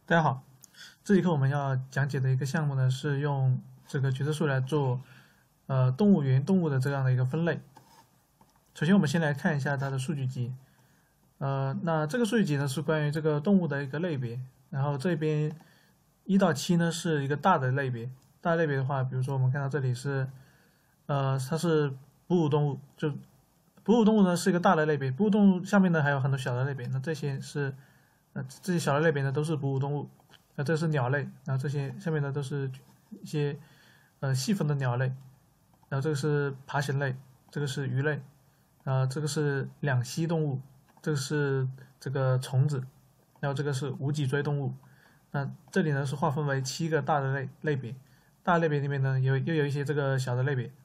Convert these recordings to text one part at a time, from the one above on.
大家好，这节课我们要讲解的一个项目呢，是用这个决策树来做动物园动物的这样的一个分类。首先，我们先来看一下它的数据集。那这个数据集呢是关于这个动物的一个类别，然后这边1到7呢是一个大的类别。大类别的话，比如说我们看到这里是它是哺乳动物，就哺乳动物呢是一个大的类别，哺乳动物下面呢还有很多小的类别，那这些是这些小的类别呢都是哺乳动物，这是鸟类，然后这些下面呢都是一些细分的鸟类，然后这个是爬行类，这个是鱼类，这个是两栖动物，这个是这个虫子，然后这个是无脊椎动物。那这里呢是划分为7个大的类别，大类别里面呢又有一些这个小的类别。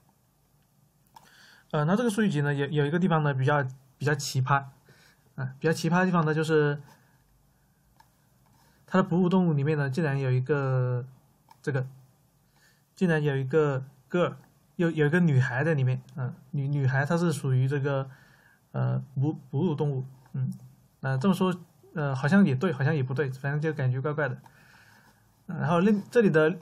那这个数据集呢有一个地方呢比较奇葩，比较奇葩的地方呢就是它的哺乳动物里面呢竟然有一个竟然有一个 girl， 有一个女孩在里面，女孩她是属于这个哺乳动物，这么说好像也对，好像也不对，反正就感觉怪怪的。然后这里的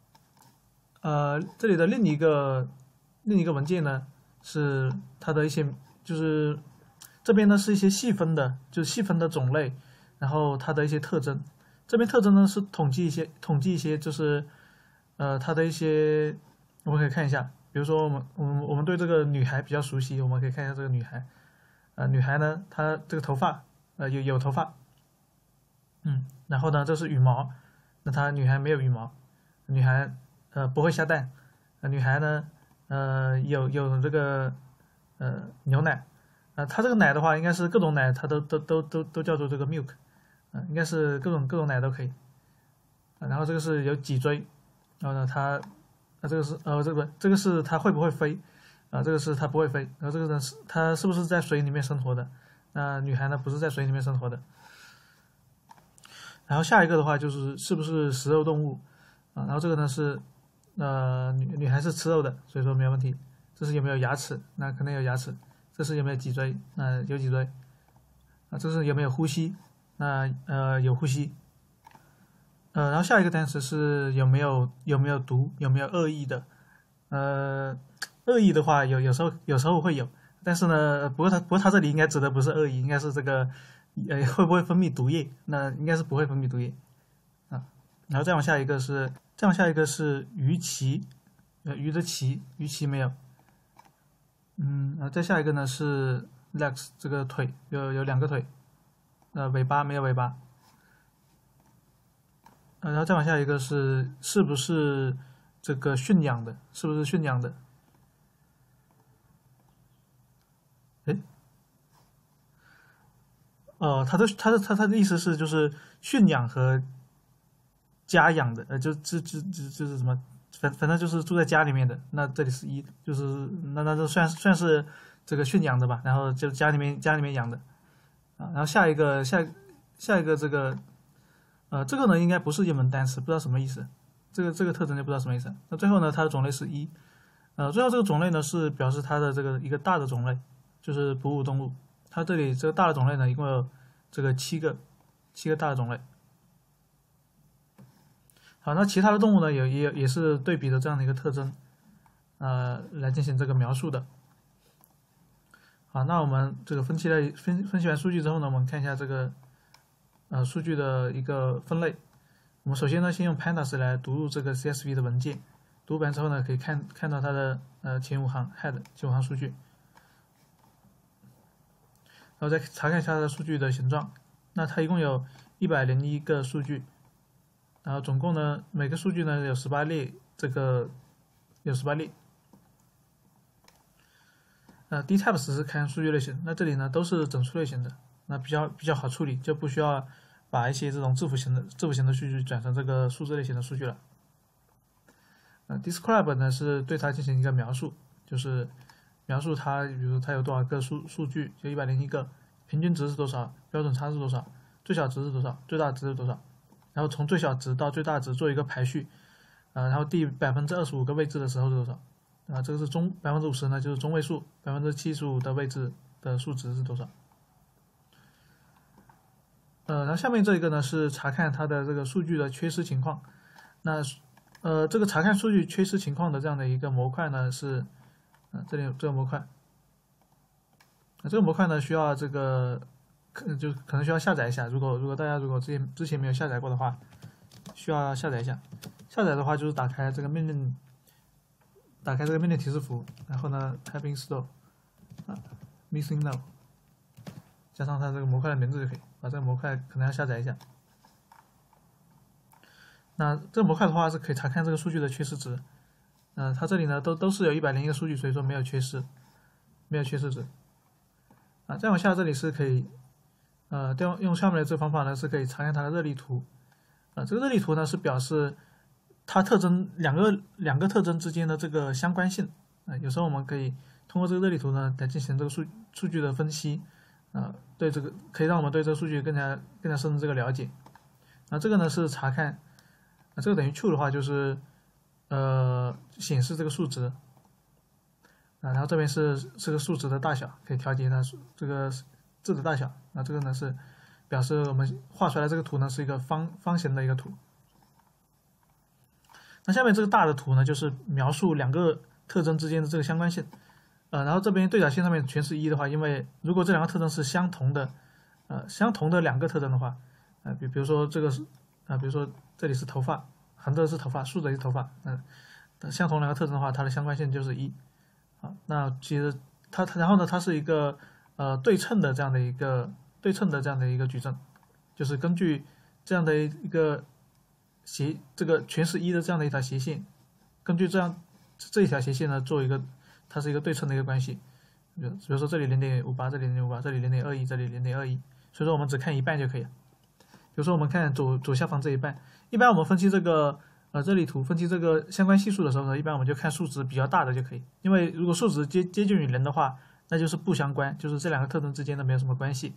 另一个文件呢是它的一些就是这边呢是一些细分的，就是细分的种类，然后它的一些特征。这边特征呢是统计一些就是它的一些我们可以看一下，比如说我们对这个女孩比较熟悉，我们可以看一下这个女孩。女孩呢她这个头发有头发，然后呢这是羽毛，那她女孩没有羽毛，女孩不会下蛋，女孩呢有这个牛奶，它这个奶的话应该是各种奶它都叫做这个 milk，应该是各种奶都可以。然后这个是有脊椎，然后呢它这个是这个是它会不会飞，这个是它不会飞，然后这个呢是它是不是在水里面生活的，女孩呢不是在水里面生活的。然后下一个的话就是是不是食肉动物，然后这个呢是女孩是吃肉的，所以说没有问题。这是有没有牙齿，那可能有牙齿。这是有没有脊椎，有脊椎。这是有没有呼吸，有呼吸。然后下一个单词是有没有毒，有没有恶意的。恶意的话有时候会有，但是呢，不过它这里应该指的不是恶意，应该是这个会不会分泌毒液？那应该是不会分泌毒液啊。然后再往下一个是鱼鳍，鱼的鳍，鱼鳍没有。再下一个呢是 legs， 这个腿有2个腿，尾巴没有尾巴。然后再往下一个是不是这个驯养的？是不是驯养的？他的意思是就是驯养和家养的，就是什么，反正就是住在家里面的。那这里是1，就是那就算是这个驯养的吧。然后就家里面养的，然后下一个这个这个呢应该不是英文单词，不知道什么意思。这个特征就不知道什么意思。那最后呢，它的种类是1，最后这个种类呢是表示它的这个一个大的种类，就是哺乳动物。它这里这个大的种类呢，一共有这个7个大的种类。好，那其他的动物呢，也是对比的这样的一个特征，来进行这个描述的。好，那我们这个分析完数据之后呢，我们看一下这个数据的一个分类。我们首先呢，先用 pandas 来读入这个 CSV 的文件，读完之后呢，可以看到它的前5行 head 前5行数据。然后再查看一下它的数据的形状，那它一共有101个数据，然后总共呢每个数据呢有18列，有18列。dtypes 是看数据类型，那这里呢都是整数类型的，那比较好处理，就不需要把一些这种字符型的数据转成这个数字类型的数据了。describe 呢是对它进行一个描述，就是描述它，比如它有多少个数据，就101个，平均值是多少，标准差是多少，最小值是多少，最大值是多少，然后从最小值到最大值做一个排序，然后第25%个位置的时候是多少，这个是50%呢就是中位数，75%的位置的数值是多少。 然后下面这一个呢是查看它的这个数据的缺失情况。那这个查看数据缺失情况的这样的一个模块呢是，这里有这个模块。这个模块呢需要这个可能需要下载一下。如果大家之前没有下载过的话，需要下载一下。下载的话就是打开这个命令提示符，然后呢 type install missing now， 加上它这个模块的名字就可以。把这个模块可能要下载一下。那这个模块的话是可以查看这个数据的缺失值。它这里呢都是有101个数据，所以说没有缺失值。再往下这里是可以，用下面的这个方法呢是可以查看它的热力图。这个热力图呢是表示它特征两个特征之间的这个相关性。有时候我们可以通过这个热力图呢来进行这个数据的分析。对这个可以让我们对这个数据更加深的这个了解。这个呢是查看，这个等于 true 的话就是显示这个数值。然后这边是个数值的大小，可以调节它这个字的大小。这个呢是表示我们画出来这个图呢是一个方形的一个图。那下面这个大的图呢就是描述两个特征之间的这个相关性。然后这边对角线上面全是1的话，因为如果这两个特征是相同的两个特征的话，比如说这个是比如说这里是头发，横的是头发，竖的是头发，相同两个特征的话，它的相关性就是1。那其实然后呢，它是一个对称的这样的一个矩阵，就是根据这样的一个这个全是1的这样的一条斜线，根据这一条斜线呢做一个。它是一个对称的一个关系，比如说这里0.58，这里0.58，这里0.21，这里0.21，所以说我们只看一半就可以了。比如说我们看左下方这一半，一般我们分析这个热力图，分析这个相关系数的时候呢，一般我们就看数值比较大的就可以，因为如果数值接近于0的话，那就是不相关，就是这两个特征之间的没有什么关系。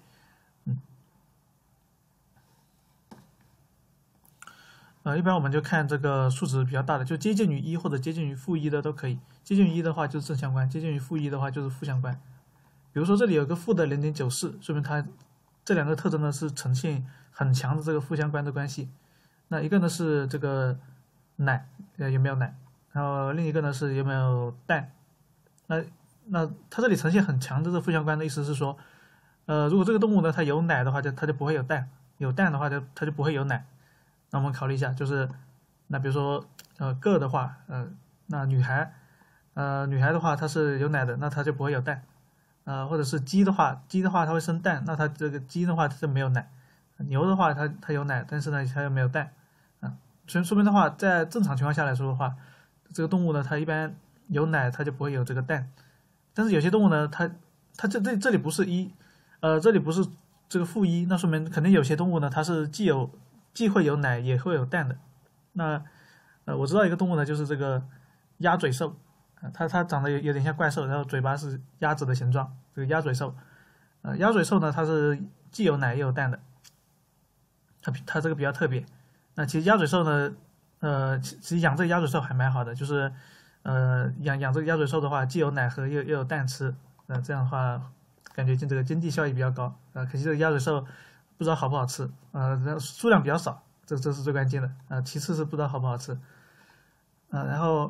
一般我们就看这个数值比较大的，就接近于1或者接近于-1的都可以。接近于1的话就是正相关，接近于-1的话就是负相关。比如说这里有个负的0.94，说明它这两个特征呢是呈现很强的这个负相关的关系。那一个呢是这个奶，有没有奶，然后另一个呢是有没有蛋。那它这里呈现很强的这个负相关的意思是说，如果这个动物呢它有奶的话，它就不会有蛋；有蛋的话，它就不会有奶。那我们考虑一下，就是那比如说个的话，那女孩的话它是有奶的，那它就不会有蛋。或者是鸡的话它会生蛋，那它这个鸡的话它就没有奶。牛的话它有奶，但是呢它又没有蛋。所以说明的话，在正常情况下来说的话，这个动物呢它一般有奶，它就不会有这个蛋。但是有些动物呢它这里不是1，这里不是这个-1，那说明肯定有些动物呢它是既会有奶也会有蛋的。那我知道一个动物呢，就是这个鸭嘴兽，它长得有点像怪兽，然后嘴巴是鸭子的形状，这个鸭嘴兽。鸭嘴兽呢，它是既有奶也有蛋的，它这个比较特别。那其实鸭嘴兽呢，其实养这个鸭嘴兽还蛮好的，就是养这个鸭嘴兽的话，既有奶和又有蛋吃，这样的话感觉这个经济效益比较高。可惜这个鸭嘴兽不知道好不好吃，数量比较少，这是最关键的。其次是不知道好不好吃。然后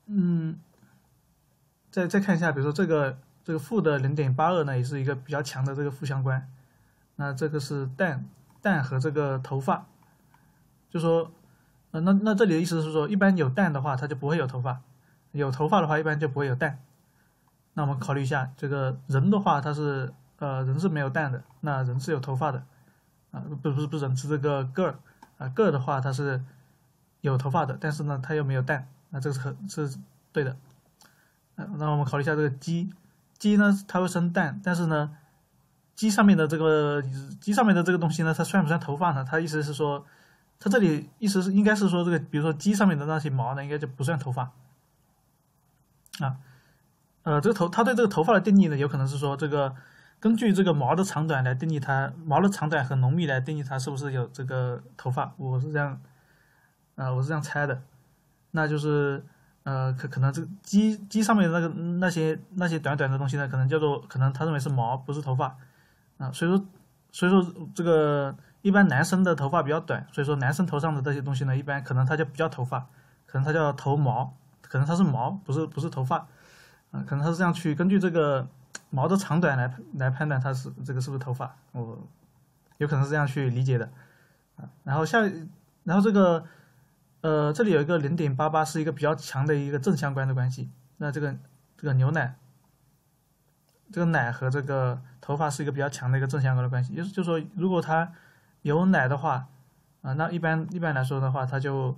再看一下，比如说这个负的0.82呢，也是一个比较强的这个负相关。那这个是蛋和这个头发，就说那这里的意思是说，一般有蛋的话，它就不会有头发；有头发的话，一般就不会有蛋。那我们考虑一下，这个人的话，它是人是没有蛋的，那人是有头发的。不是人，是这个个儿的话，它是有头发的，但是呢，它又没有蛋，那这个是对的。那我们考虑一下这个鸡呢，它会生蛋，但是呢，鸡上面的这个东西呢，它算不算头发呢？它意思是说，它这里意思是应该是说这个，比如说鸡上面的那些毛呢，应该就不算头发。它对这个头发的定义呢，有可能是说这个。根据这个毛的长短来定义它，毛的长短和浓密来定义它是不是有这个头发，我是这样猜的。那就是可能这个鸡上面的那些短短的东西呢，可能它认为是毛，不是头发。所以说这个一般男生的头发比较短，所以说男生头上的这些东西呢，一般可能它就不叫头发，可能它叫头毛，可能它是毛，不是头发，可能它是这样去根据这个毛的长短来判断它是这个是不是头发，有可能是这样去理解的，然后这个这里有一个0.88是一个比较强的一个正相关的关系，那这个牛奶。这个奶和这个头发是一个比较强的一个正相关的关系，就是说，如果它有奶的话，那一般来说的话，它就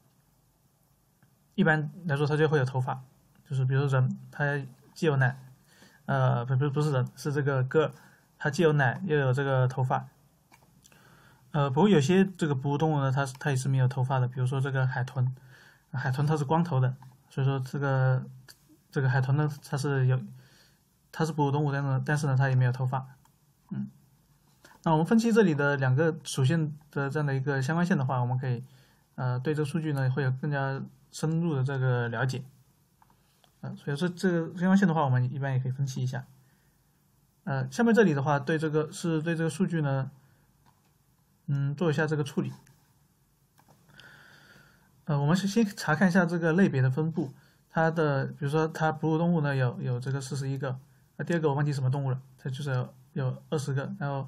会有头发，就是比如说人，他既有奶，不是人，是这个歌，它既有奶又有这个头发，不过有些这个哺乳动物呢，它也是没有头发的，比如说这个海豚，海豚它是光头的，所以说这个海豚呢，它是哺乳动物，但是呢，它也没有头发。那我们分析这里的2个属性的这样的一个相关性的话，我们可以对这个数据呢会有更加深入的这个了解。所以说这个相关性的话，我们一般也可以分析一下。下面这里的话，对这个数据呢，做一下这个处理。我们先查看一下这个类别的分布，它的比如说它哺乳动物呢有这个41个。第二个我忘记什么动物了，它就是有20个，然后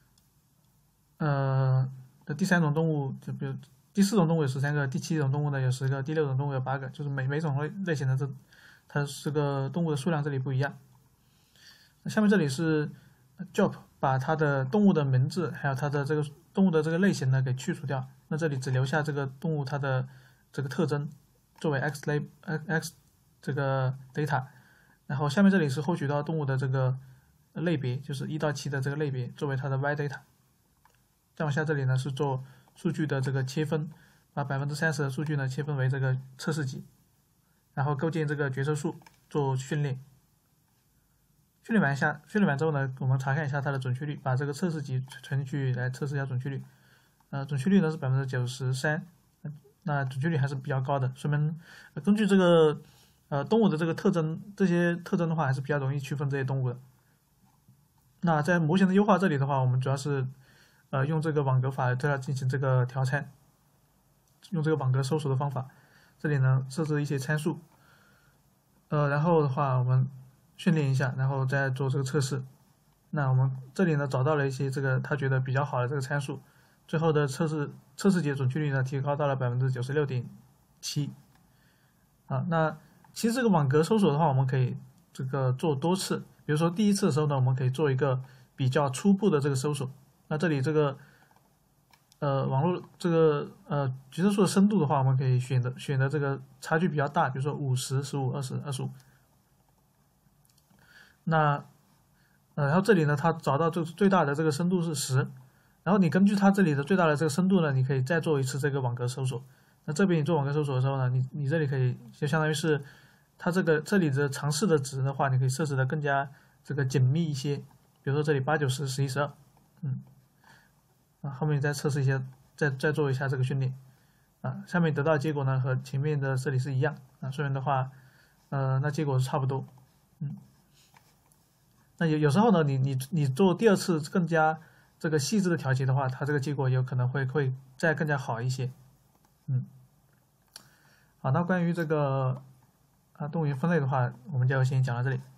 第3种动物就比如第4种动物有13个，第7种动物呢有10个，第6种动物有8个，就是每种类型的它这个动物的数量这里不一样。下面这里是 JOP 把它的动物的名字还有它的这个动物的这个类型呢给去除掉，那这里只留下这个动物它的这个特征作为 X 这个 data。然后下面这里是获取到动物的这个类别，就是1到7的这个类别作为它的 Y data。再往下这里呢是做数据的这个切分，把30%的数据呢切分为这个测试集，然后构建这个决策树做训练。训练完之后呢，我们查看一下它的准确率，把这个测试集存进去来测试一下准确率。准确率呢是93%，那准确率还是比较高的，说明根据这个动物的这个特征，这些特征的话还是比较容易区分这些动物的。那在模型的优化这里的话，我们主要是用这个网格法对它进行这个调参，用这个网格搜索的方法，这里呢设置一些参数，然后的话我们训练一下，然后再做这个测试。那我们这里呢找到了一些这个他觉得比较好的这个参数，最后的测试节准确率呢提高到了96.7%。那其实这个网格搜索的话，我们可以这个做多次，比如说第一次的时候呢，我们可以做一个比较初步的这个搜索。那这里这个网络这个决策树的深度的话，我们可以选择这个差距比较大，比如说50、15、20、25。那然后这里呢，它找到这最大的这个深度是10，然后你根据它这里的最大的这个深度呢，你可以再做一次这个网格搜索。那这边你做网格搜索的时候呢，你这里可以就相当于是它这里的尝试的值的话，你可以设置的更加这个紧密一些，比如说这里8、9、10、11、12，后面再测试一下，再做一下这个训练，下面得到的结果呢和前面的这里是一样，说明的话，那结果是差不多，那有时候呢，你做第2次更加这个细致的调节的话，它这个结果有可能会再更加好一些，好，那关于这个动物园分类的话，我们就先讲到这里。